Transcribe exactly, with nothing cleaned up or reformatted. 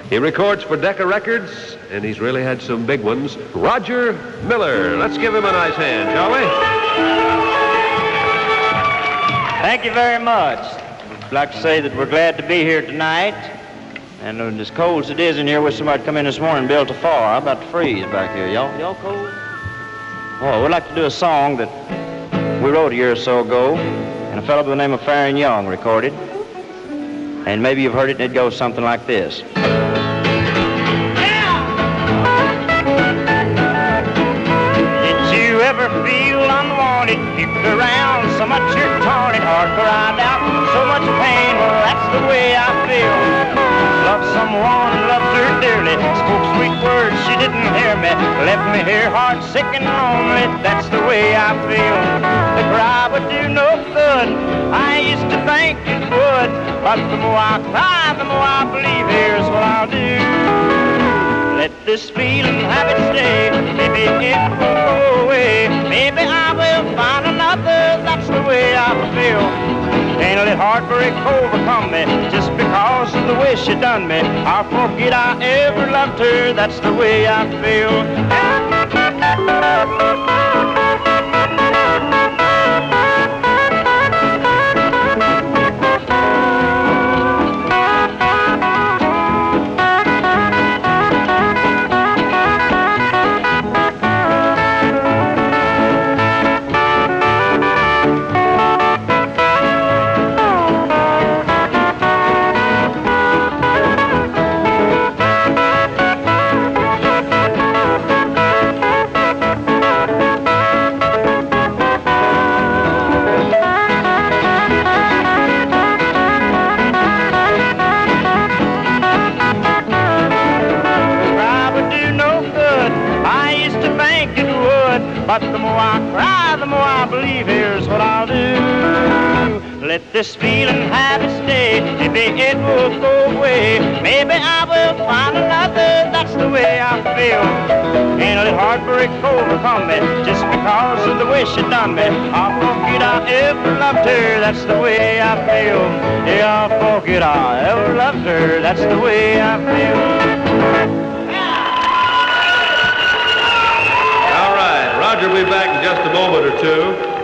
He records for Decca Records, and he's really had some big ones. Roger Miller. Let's give him a nice hand, shall we? Thank you very much. I'd like to say that we're glad to be here tonight. And as cold as it is in here, wish somebody come in this morning and built a fire. I'm about to freeze back here. Y'all, y'all cold? Oh, we'd like to do a song that we wrote a year or so ago, and a fellow by the name of Farron Young recorded. And maybe you've heard it, and it goes something like this. Ever feel unwanted, kept around so much you're torn and hard cried out, so much pain, well that's the way I feel. Loved someone, loved her dearly, spoke sweet words, she didn't hear me, left me here heart sick and lonely, that's the way I feel. The cry would do no good, I used to think it would, but the more I cry, the more I believe here's what I'll do. Let this feeling have its day, maybe it will go away. Maybe I will find another, that's the way I feel. Can't let heartbreak overcome me, just because of the way she done me. I'll forget I ever loved her, that's the way I feel. But the more I cry, the more I believe here's what I'll do. Let this feeling have its day, maybe it will go away. Maybe I will find another, that's the way I feel. Can't let heartbreak overcome me, just because of the way she done me. I'll forget I ever loved her, that's the way I feel. Yeah, I'll forget I ever loved her, that's the way I feel. Roger will be back in just a moment or two.